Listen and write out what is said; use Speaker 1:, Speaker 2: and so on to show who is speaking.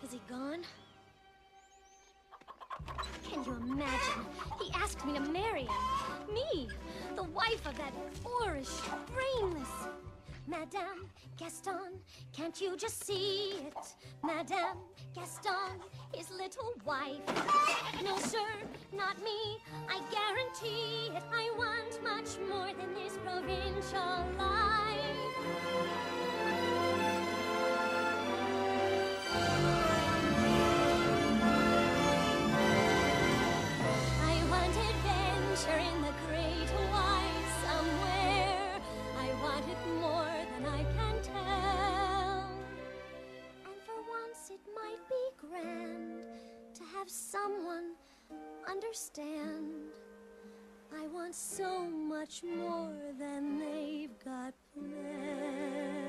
Speaker 1: Is he gone? Can you imagine? He asked me to marry him. Me, the wife of that boorish, brainless... Madame Gaston, can't you just see it? Madame Gaston, his little wife. No, sir, not me. I guarantee it. I want much more than this provincial life. I want adventure in the great wide somewhere. I want it more than I can tell. And for once it might be grand to have someone understand. I want so much more than they've got planned.